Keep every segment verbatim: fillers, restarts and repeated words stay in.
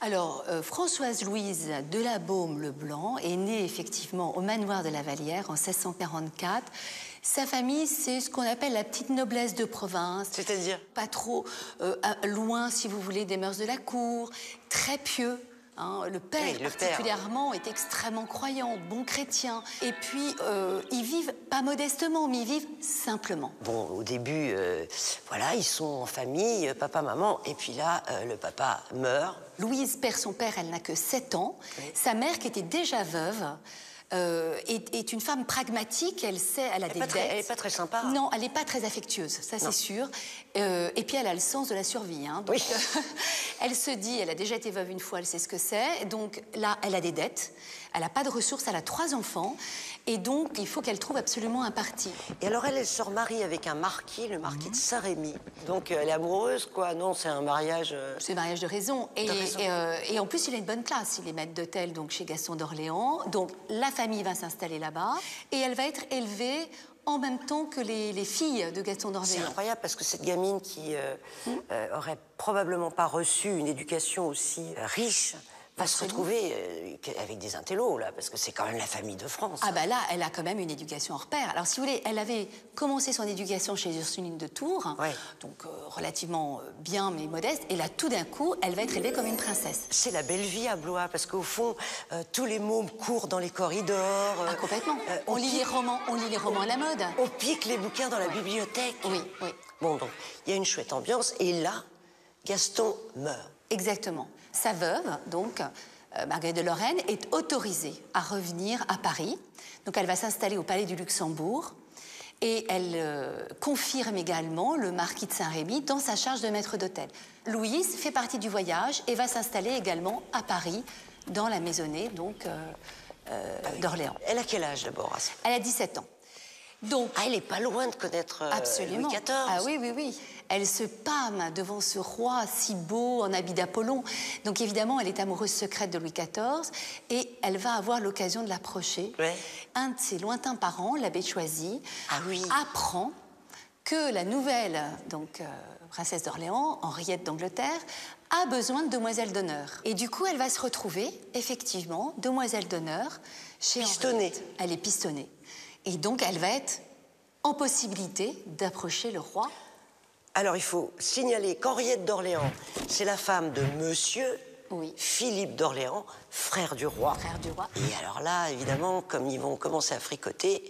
Alors, euh, Françoise-Louise de la Baume-le-Blanc est née effectivement au manoir de la Vallière en seize cent quarante-quatre. Sa famille, c'est ce qu'on appelle la petite noblesse de province. C'est-à-dire? Pas trop euh, loin, si vous voulez, des mœurs de la cour, très pieux. Hein, le père, oui, le particulièrement, père. est extrêmement croyant, bon chrétien. Et puis, euh, ils vivent pas modestement, mais ils vivent simplement. Bon, au début, euh, voilà, ils sont en famille, papa, maman, et puis là, euh, le papa meurt. Louise perd son père, elle n'a que sept ans. Oui. Sa mère, qui était déjà veuve, Euh, est, est une femme pragmatique, elle sait, elle a elle des dettes. Très, elle n'est pas très sympa. Non, elle n'est pas très affectueuse, ça c'est sûr. Euh, et puis elle a le sens de la survie. Hein, donc, oui. euh, elle se dit, elle a déjà été veuve une fois, elle sait ce que c'est. Donc là, elle a des dettes, elle n'a pas de ressources, elle a trois enfants. Et donc, il faut qu'elle trouve absolument un parti. Et alors, elle, elle se remarie avec un marquis, le marquis mmh. de Saint-Rémy. Donc, elle est amoureuse, quoi. Non, c'est un mariage... Euh... C'est un mariage de raison. Et, de raison. Et, euh, et en plus, il a une bonne classe. Il est maître d'hôtel donc chez Gaston d'Orléans. Donc, la famille va s'installer là-bas. Et elle va être élevée en même temps que les, les filles de Gaston d'Orléans. C'est incroyable, parce que cette gamine qui euh, mmh. euh, aurait probablement pas reçu une éducation aussi euh, riche... va se retrouver euh, avec des intellos, là, parce que c'est quand même la famille de France. Ah ben là, elle a quand même une éducation hors pair. Alors, si vous voulez, elle avait commencé son éducation chez Ursuline de Tours, ouais. donc euh, relativement bien, mais modeste, et là, tout d'un coup, elle va être élevée comme une princesse. C'est la belle vie à Blois, parce qu'au fond, euh, tous les mômes courent dans les corridors. Euh, ah, complètement. Euh, on, on lit les romans, on lit les romans à la mode. On pique les bouquins dans la ouais. bibliothèque. Oui, oui. Bon, donc, il y a une chouette ambiance, et là, Gaston meurt. Exactement. Sa veuve, donc, euh, Marguerite de Lorraine, est autorisée à revenir à Paris. Donc, elle va s'installer au Palais du Luxembourg et elle euh, confirme également le marquis de Saint-Rémy dans sa charge de maître d'hôtel. Louise fait partie du voyage et va s'installer également à Paris, dans la maisonnée donc euh, euh, d'Orléans. Elle a quel âge d'abord? Elle a dix-sept ans. Donc, ah, elle n'est pas loin de connaître euh, absolument. Louis quatorze. Ah oui, oui, oui. Elle se pâme devant ce roi si beau en habit d'Apollon. Donc évidemment, elle est amoureuse secrète de Louis quatorze et elle va avoir l'occasion de l'approcher. Ouais. Un de ses lointains parents, l'abbé de Choisy, ah, oui. apprend que la nouvelle donc, euh, princesse d'Orléans, Henriette d'Angleterre, a besoin de demoiselle d'honneur. Et du coup, elle va se retrouver, effectivement, demoiselle d'honneur chez pistonnée. Henriette. Elle est pistonnée. Et donc, elle va être en possibilité d'approcher le roi. Alors, il faut signaler qu'Henriette d'Orléans, c'est la femme de Monsieur oui. Philippe d'Orléans, frère du roi. Frère du roi. Et alors là, évidemment, comme ils vont commencer à fricoter,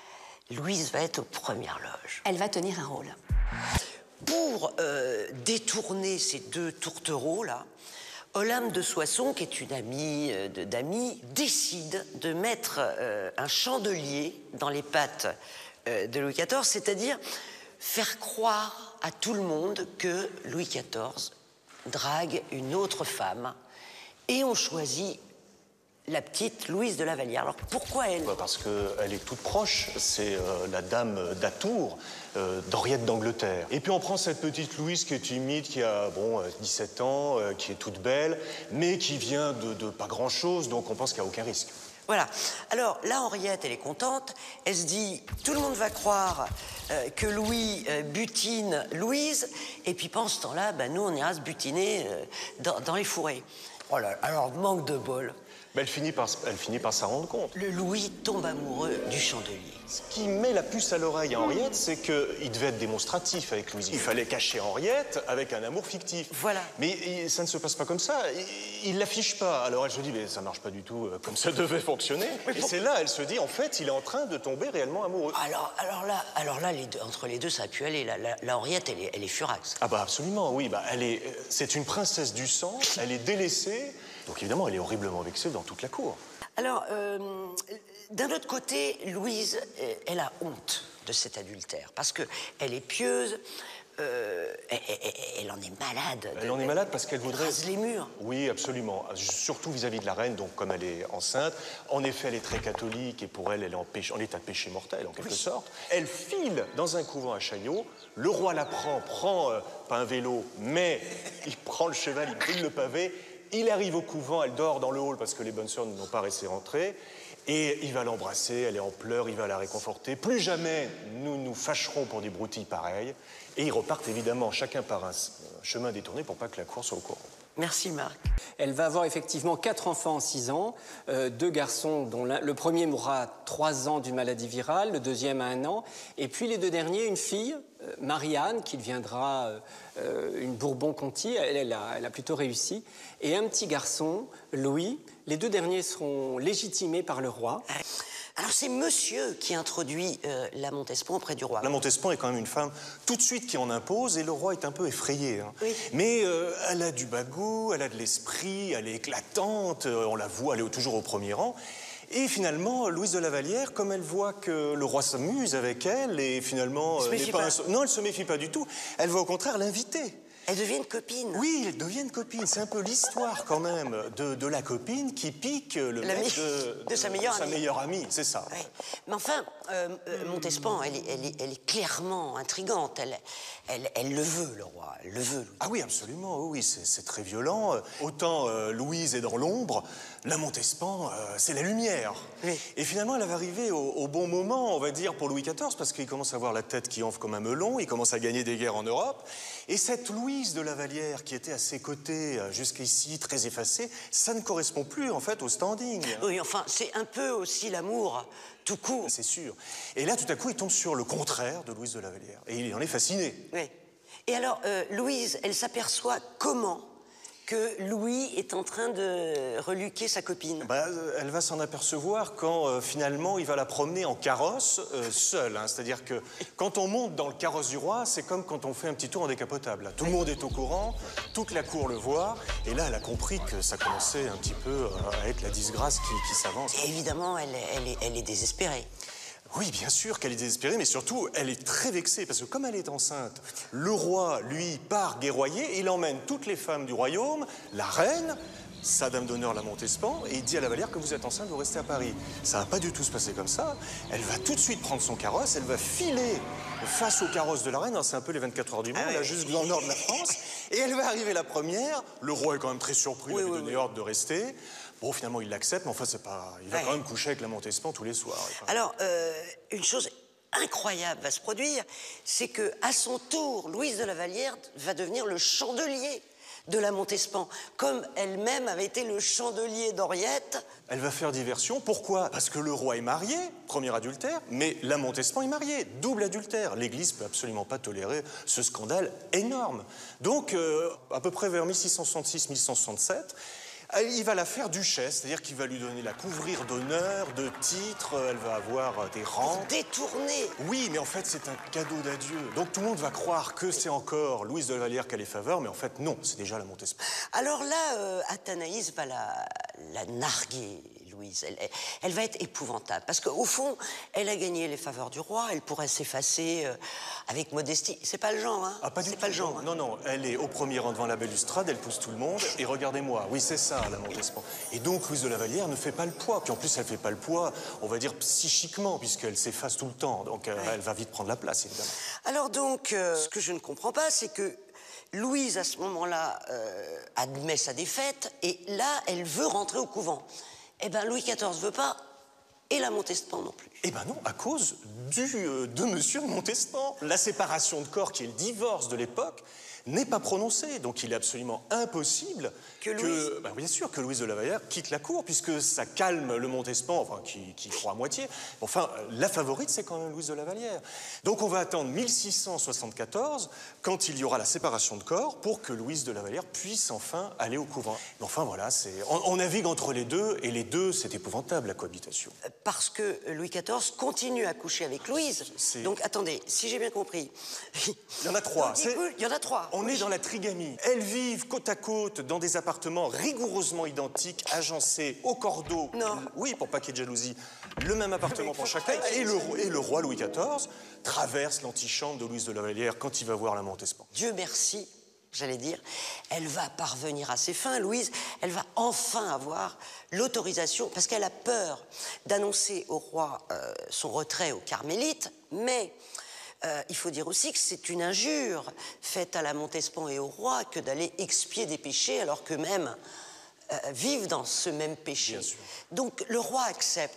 Louise va être aux premières loges. Elle va tenir un rôle. Pour euh, détourner ces deux tourtereaux, là, Olympe de Soissons, qui est une amie euh, d'amis, décide de mettre euh, un chandelier dans les pattes euh, de Louis quatorze, c'est-à-dire faire croire à tout le monde que Louis quatorze drague une autre femme. Et on choisit la petite Louise de la Vallière. Alors pourquoi elle? Parce qu'elle est toute proche, c'est euh, la dame d'Atour, euh, d'Henriette d'Angleterre. Et puis on prend cette petite Louise qui est timide, qui a bon, dix-sept ans, euh, qui est toute belle, mais qui vient de, de pas grand-chose, donc on pense qu'il n'y a aucun risque. Voilà. Alors là, Henriette, elle est contente. Elle se dit, tout le monde va croire euh, que Louis euh, butine Louise, et puis pendant ce temps-là, bah, nous, on ira se butiner euh, dans, dans les fourrés. Oh là, alors, manque de bol. Mais elle finit par, elle finit par s'en rendre compte. Le Louis tombe amoureux du chandelier. Ce qui met la puce à l'oreille à Henriette, c'est qu'il devait être démonstratif avec Louise. Il fallait cacher Henriette avec un amour fictif. Voilà. Mais ça ne se passe pas comme ça. Il ne l'affiche pas. Alors elle se dit, mais ça ne marche pas du tout comme ça devait fonctionner. Mais Et pour... c'est là, elle se dit, en fait, il est en train de tomber réellement amoureux. Alors, alors là, alors là les deux, entre les deux, ça a pu aller. La, la, la Henriette, elle est, elle est furax. Ah bah absolument, oui. Bah, elle est, c'est une princesse du sang, elle est délaissée. Donc évidemment, elle est horriblement vexée dans toute la cour. Alors, euh, d'un autre côté, Louise, elle a honte de cet adultère, parce qu'elle est pieuse, euh, elle, elle, elle en est malade. Elle en est malade parce qu'elle voudrait... rase les murs. Oui, absolument. Surtout vis-à-vis de la reine, donc comme elle est enceinte. En effet, elle est très catholique et pour elle, elle est en, péché, en état de péché mortel, en quelque oui. sorte. Elle file dans un couvent à Chaillot. Le roi la prend, prend, euh, pas un vélo, mais il prend le cheval, il brûle le pavé. Il arrive au couvent, elle dort dans le hall parce que les bonnes sœurs ne l'ont pas laissé rentrer. Et il va l'embrasser, elle est en pleurs, il va la réconforter. Plus jamais nous nous fâcherons pour des broutilles pareilles. Et ils repartent évidemment chacun par un chemin détourné pour pas que la cour soit au courant. Merci Marc. Elle va avoir effectivement quatre enfants en six ans, euh, deux garçons dont le premier mourra à trois ans d'une maladie virale, le deuxième à un an, et puis les deux derniers, une fille, euh, Marie-Anne, qui deviendra euh, une Bourbon-Conti, elle, elle, a, elle a plutôt réussi, et un petit garçon, Louis. Les deux derniers seront légitimés par le roi. Alors c'est monsieur qui introduit euh, la Montespan auprès du roi. La Montespan est quand même une femme tout de suite qui en impose et le roi est un peu effrayé. Hein. Oui. Mais euh, elle a du bagou, elle a de l'esprit, elle est éclatante, euh, on la voit, elle est toujours au premier rang. Et finalement, Louise de la Vallière, comme elle voit que le roi s'amuse avec elle et finalement... Elle se euh, méfie n'est pas pas. un... Non, elle se méfie pas du tout. Elle va au contraire l'inviter. Elles deviennent copines. Oui, elles deviennent copines. C'est un peu l'histoire quand même de, de la copine qui pique le La mec mi- de, de sa meilleure sa amie. meilleure amie, c'est ça. Ouais. Mais enfin, euh, euh, Montespan, elle est, elle, est, elle est clairement intrigante. Elle, elle, elle le veut, le roi. Elle le veut, Louis. Ah oui, absolument, oui, oui, c'est c'est très violent. Autant euh, Louise est dans l'ombre, la Montespan, euh, c'est la lumière. Oui. Et finalement, elle va arriver au, au bon moment, on va dire, pour Louis quatorze, parce qu'il commence à avoir la tête qui enfle comme un melon, il commence à gagner des guerres en Europe. Et cette Louise de la Vallière, qui était à ses côtés euh, jusqu'ici, très effacée, ça ne correspond plus, en fait, au standing. Oui, enfin, c'est un peu aussi l'amour tout court. C'est sûr. Et là, tout à coup, il tombe sur le contraire de Louise de la Vallière. Et il en est fasciné. Oui. Et alors, euh, Louise, elle s'aperçoit comment que Louis est en train de reluquer sa copine. Bah, euh, elle va s'en apercevoir quand euh, finalement il va la promener en carrosse euh, seule. Hein. C'est-à-dire que quand on monte dans le carrosse du roi, c'est comme quand on fait un petit tour en décapotable. Là. Tout le monde est au courant, toute la cour le voit. Et là, elle a compris que ça commençait un petit peu euh, à être la disgrâce qui, qui s'avance. Et évidemment, elle, elle, est, elle est désespérée. Oui, bien sûr qu'elle est désespérée, mais surtout, elle est très vexée, parce que comme elle est enceinte, le roi, lui, part guerroyer, il emmène toutes les femmes du royaume, la reine, sa dame d'honneur, la Montespan, et il dit à la Vallière que vous êtes enceinte, vous restez à Paris. Ça va pas du tout se passer comme ça. Elle va tout de suite prendre son carrosse, elle va filer face au carrosse de la reine, c'est un peu les vingt-quatre heures du monde, Ah ouais. là, juste dans le nord de la France, et elle va arriver la première, le roi est quand même très surpris, Oui, il lui oui, donné oui. ordre de rester. Bon, finalement, il l'accepte, mais enfin, c'est pas... il va Ouais. quand même coucher avec la Montespan tous les soirs. Alors, euh, une chose incroyable va se produire, c'est que à son tour, Louise de la Vallière va devenir le chandelier de la Montespan, comme elle-même avait été le chandelier d'Henriette. Elle va faire diversion. Pourquoi? Parce que le roi est marié, premier adultère, mais la Montespan est mariée, double adultère. L'Église peut absolument pas tolérer ce scandale énorme. Donc, euh, à peu près vers mille six cent soixante-six mille six cent soixante-sept, il va la faire duchesse, c'est-à-dire qu'il va lui donner la couvrir d'honneur, de titres, elle va avoir des rangs. Détournée. Oui, mais en fait, c'est un cadeau d'adieu. Donc tout le monde va croire que c'est encore Louise de la Vallière qui a les faveurs, mais en fait, non, c'est déjà la Montespan. Alors là, euh, Athénaïs va la, la narguer, Louise. Elle, elle, elle va être épouvantable, parce qu'au fond, elle a gagné les faveurs du roi, elle pourrait s'effacer euh, avec modestie. C'est pas le genre, hein? Ah, pas du C'est tout. pas le genre. Non, hein. non, non, elle est au premier rang devant la balustrade, elle pousse tout le monde, et regardez-moi, oui, c'est ça, la Montespan. Et donc, Louise de la Vallière ne fait pas le poids, puis en plus, elle fait pas le poids, on va dire psychiquement, puisqu'elle s'efface tout le temps, donc euh, elle va vite prendre la place, évidemment. Alors donc, euh, ce que je ne comprends pas, c'est que Louise, à ce moment-là, euh, admet sa défaite, et là, elle veut rentrer au couvent. Eh bien, Louis quatorze veut pas, et la Montespan non plus. Eh ben non, à cause du, euh, de Monsieur de Montespan. La séparation de corps, qui est le divorce de l'époque, n'est pas prononcée. Donc il est absolument impossible Que Louise- ben, bien sûr, que Louise de la Vallière quitte la cour, puisque ça calme le Montespan, enfin, qui, qui croit à moitié. Enfin, la favorite, c'est quand même Louise de la Vallière. Donc on va attendre mille six cent soixante-quatorze, quand il y aura la séparation de corps, pour que Louise de la Vallière puisse enfin aller au couvent. Mais enfin, voilà, c'est... On, on navigue entre les deux, et les deux, c'est épouvantable, la cohabitation. Parce que Louis quatorze continue à coucher avec Louise. C'est- Donc, attendez, si j'ai bien compris... Il y en a trois. Donc, C'est- écoute, il y en a trois. On Oui. est dans la trigamie. Elles vivent côte à côte dans des appartements rigoureusement identiques, agencés au cordeau. Non. Oui, pour pas qu'il y ait de jalousie. Le même appartement Mais pour faut chacun. pas qu'il y ait Et de le, jalousie. et le roi Louis quatorze traverse l'antichambre de Louise de la Vallière quand il va voir la Montespan. Dieu merci, j'allais dire, elle va parvenir à ses fins, Louise, elle va enfin avoir l'autorisation, parce qu'elle a peur d'annoncer au roi euh, son retrait aux Carmélites, mais euh, il faut dire aussi que c'est une injure faite à la Montespan et au roi que d'aller expier des péchés alors qu'eux-mêmes euh, vivent dans ce même péché. Bien sûr. Donc le roi accepte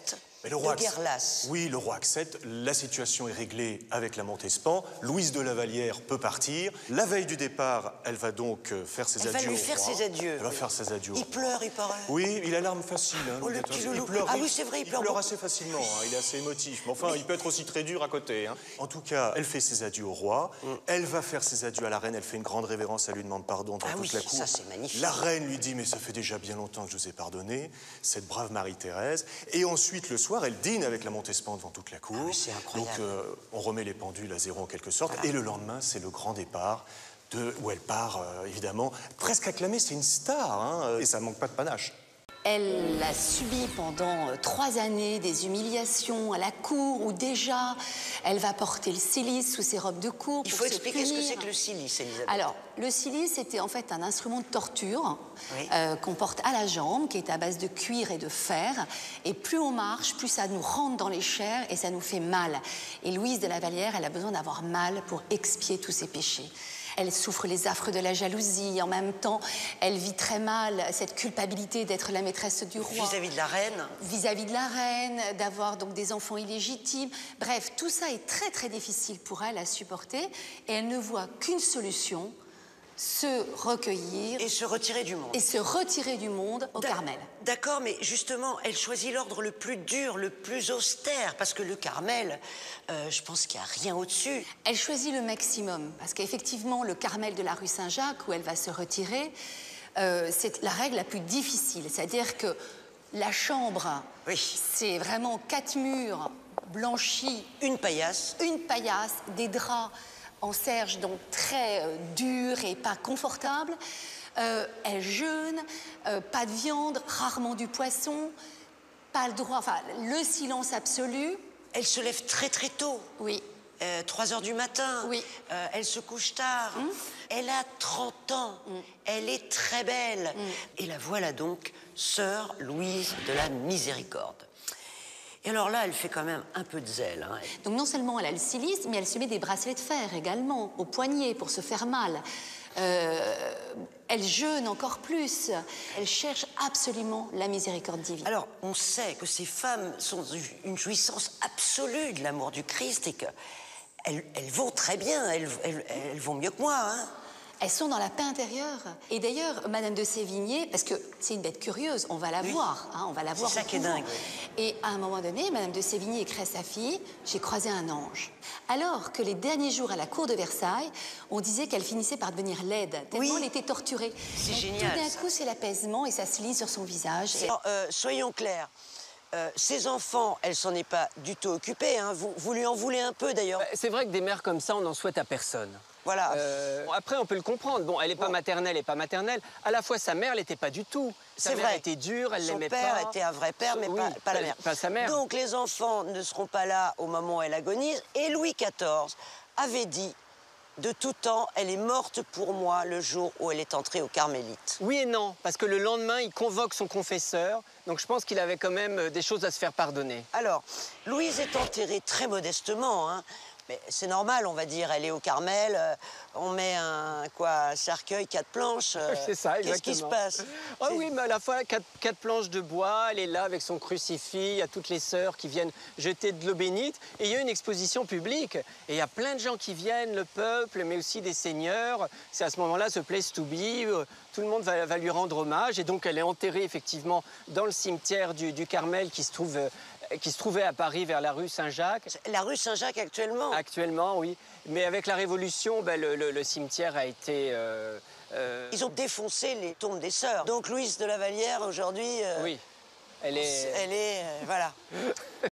Mais le roi de guerre lasse. Oui, le roi accepte. La situation est réglée avec la Montespan. Louise de la Vallière peut partir. La veille du départ, elle va donc faire ses Elle adieux va lui au faire roi. ses adieux. Elle va faire ses adieux. Il pleure, il paraît. Oui, il a l'arme facile. Hein, Oh, Louis le petit quatorze. loulou. Il pleure, Ah oui, c'est vrai, il il pleure pleure beaucoup. assez facilement. Hein, il est assez émotif. Mais enfin, il peut être aussi très dur à côté. Hein. En tout cas, elle fait ses adieux au roi. Mm. Elle va faire ses adieux à la reine. Elle fait une grande révérence. Elle lui demande pardon dans ah toute oui, la cour. Ça, c'est magnifique. La reine lui dit, mais ça fait déjà bien longtemps que je vous ai pardonné. Cette brave Marie-Thérèse. Et ensuite, le soir, elle dîne avec la Montespan devant toute la cour. Ah oui, c'est incroyable. Donc, euh, on remet les pendules à zéro en quelque sorte. Voilà. Et le lendemain, c'est le grand départ. De, où elle part, euh, évidemment, presque acclamée. C'est une star. Hein, et ça ne manque pas de panache. Elle a subi pendant trois années des humiliations à la cour où déjà elle va porter le cilice sous ses robes de cour. Il faut expliquer ce que c'est que le cilice, Elisabeth. Alors, le cilice était en fait un instrument de torture oui. euh, qu'on porte à la jambe, qui est à base de cuir et de fer. Et plus on marche, plus ça nous rentre dans les chairs et ça nous fait mal. Et Louise de la Vallière, elle a besoin d'avoir mal pour expier tous ses péchés. Elle souffre les affres de la jalousie. En même temps, elle vit très mal cette culpabilité d'être la maîtresse du roi. Vis-à-vis de la reine. Vis-à-vis de la reine, d'avoir donc des enfants illégitimes. Bref, tout ça est très très difficile pour elle à supporter. Et elle ne voit qu'une solution, se recueillir... Et se retirer du monde. Et se retirer du monde au Carmel. D'accord, mais justement, elle choisit l'ordre le plus dur, le plus austère, parce que le Carmel, euh, je pense qu'il n'y a rien au-dessus. Elle choisit le maximum, parce qu'effectivement, le Carmel de la rue Saint-Jacques, où elle va se retirer, euh, c'est la règle la plus difficile. C'est-à-dire que la chambre, oui. c'est vraiment quatre murs blanchis. Une paillasse. Une paillasse, des draps en serge, donc très euh, dur et pas confortable. Euh, elle jeûne, euh, pas de viande, rarement du poisson, pas le droit, enfin, le silence absolu. Elle se lève très très tôt. Oui. Euh, trois heures du matin. Oui. Euh, elle se couche tard. Mmh. Elle a trente ans. Mmh. Elle est très belle. Mmh. Et la voilà donc, sœur Louise de la Miséricorde. Et alors là, elle fait quand même un peu de zèle. Hein. Donc non seulement elle a le cilice, mais elle se met des bracelets de fer également, au poignet, pour se faire mal. Euh, elle jeûne encore plus. Elle cherche absolument la miséricorde divine. Alors, on sait que ces femmes sont une jouissance absolue de l'amour du Christ et qu'elles elles vont très bien, elles, elles, elles vont mieux que moi. Hein. Elles sont dans la paix intérieure. Et d'ailleurs, Madame de Sévigné, parce que c'est une bête curieuse, on va la oui. voir, hein, on va la voir. C'est ça qui est dingue. Et à un moment donné, Madame de Sévigné écrit à sa fille, j'ai croisé un ange. Alors que les derniers jours à la cour de Versailles, on disait qu'elle finissait par devenir laide, tellement oui. elle était torturée. C'est génial. Tout d'un coup, c'est l'apaisement et ça se lit sur son visage. Et... Alors, euh, soyons clairs. Euh, ses enfants, elle s'en est pas du tout occupée. Hein. Vous, vous lui en voulez un peu, d'ailleurs. C'est vrai que des mères comme ça, on n'en souhaite à personne. Voilà. Euh, après, on peut le comprendre. Bon, elle n'est pas bon. maternelle et pas maternelle. À la fois, sa mère, elle n'était pas du tout. Sa C'est mère vrai. était dure, elle l'aimait pas. Son père était un vrai père, mais oui, pas, pas la mère. Pas sa mère. Donc, les enfants ne seront pas là au moment où elle agonise. Et Louis quatorze avait dit, de tout temps, elle est morte pour moi le jour où elle est entrée au Carmélite. Oui et non, parce que le lendemain, il convoque son confesseur. Donc, je pense qu'il avait quand même des choses à se faire pardonner. Alors, Louise est enterrée très modestement, hein. Mais c'est normal, on va dire, elle est au Carmel, euh, on met un, quoi, un cercueil, quatre planches. Euh, c'est ça, exactement. Qu'est-ce qui se passe? Oh oui, mais à la fois, quatre, quatre planches de bois, elle est là avec son crucifix, il y a toutes les sœurs qui viennent jeter de l'eau bénite. Et il y a une exposition publique, et il y a plein de gens qui viennent, le peuple, mais aussi des seigneurs. C'est à ce moment-là, ce place to be, euh, tout le monde va, va lui rendre hommage. Et donc, elle est enterrée, effectivement, dans le cimetière du, du Carmel qui se trouve... Euh, qui se trouvait à Paris vers la rue Saint-Jacques. La rue Saint-Jacques actuellement? Actuellement, oui. Mais avec la Révolution, ben, le, le, le cimetière a été... Euh, euh... Ils ont défoncé les tombes des sœurs. Donc Louise de la Vallière, aujourd'hui... Euh, oui, elle est... Elle est... Euh, voilà.